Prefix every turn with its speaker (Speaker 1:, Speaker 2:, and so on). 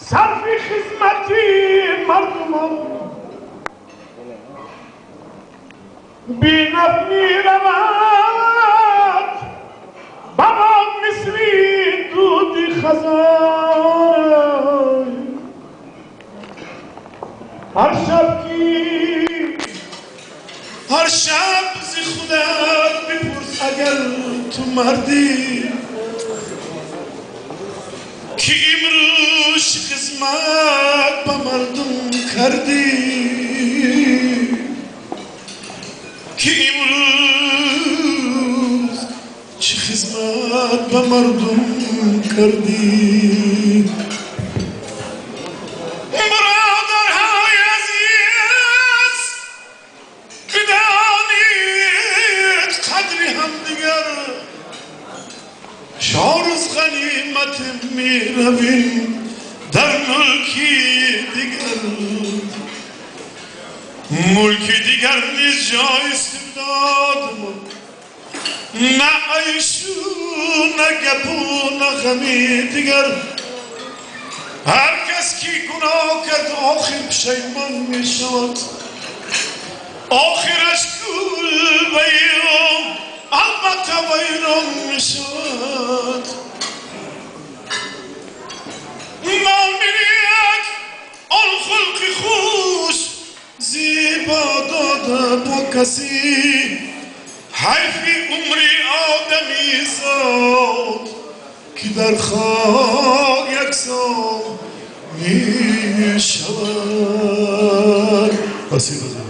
Speaker 1: صرف خدمتی مردمان بی نفع میرود بابا مثلی دودی خزان هر شب زی خودت بپرس اگر تو مردی که امروز خدمت با مردم کردی که امروز چه خدمت با مردم کردی برادرهای عزیز بدانید قدر همدیگر شارز غنیمت می رویم در ملکی دیگر ملکی دیگر نیز جای استبداد نه عیشو نه گپو نه غمی دیگر هر کس کی گناه کرد آخر پشیمان می شود آخرش کل بیرم البته بیرم می شود مؤمنیت آن خلق خوش زیبا داده با کسی حیفی عمری آدمی زاد که در خاک یکسان می شود